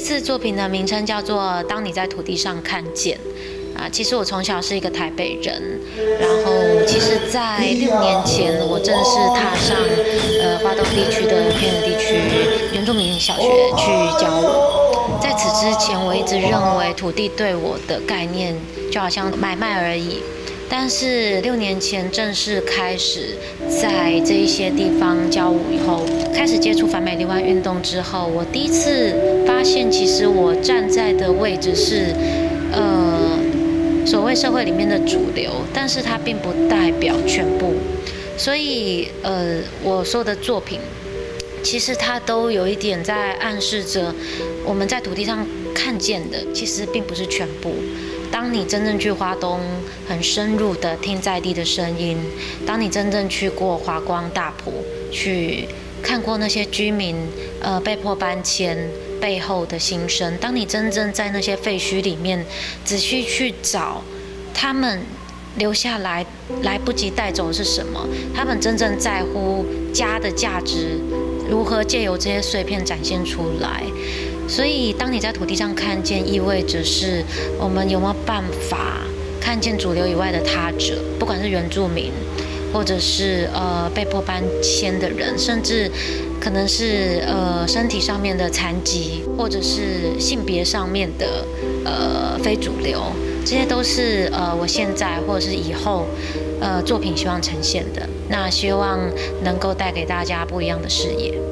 次作品的名称叫做《当你在土地上看见》。其实我从小是一个台北人，然后其实在6年前，我正式踏上花东地区的偏远地区原住民小学去教舞。在此之前，我一直认为土地对我的概念就好像买卖而已。但是6年前正式开始在这一些地方教舞以后，开始接触反美离湾运动之后，我第一次发现，其实我站在的位置是所谓社会里面的主流，但是它并不代表全部。所以我说的作品，其实它都有一点在暗示着我们在土地上看见的，其实并不是全部。当你真正去花东，很深入的听在地的声音；当你真正去过华光大埔，去看过那些居民被迫搬迁背后的心声；当你真正在那些废墟里面仔细去找他们留下来不及带走的是什么，他们真正在乎家的价值如何借由这些碎片展现出来。所以当你在土地上看见，意味着是我们有没有办法看见主流以外的他者，不管是原住民，或者是被迫搬迁的人，甚至可能是身体上面的残疾，或者是性别上面的非主流，这些都是我现在或者是以后作品希望呈现的。那希望能够带给大家不一样的视野。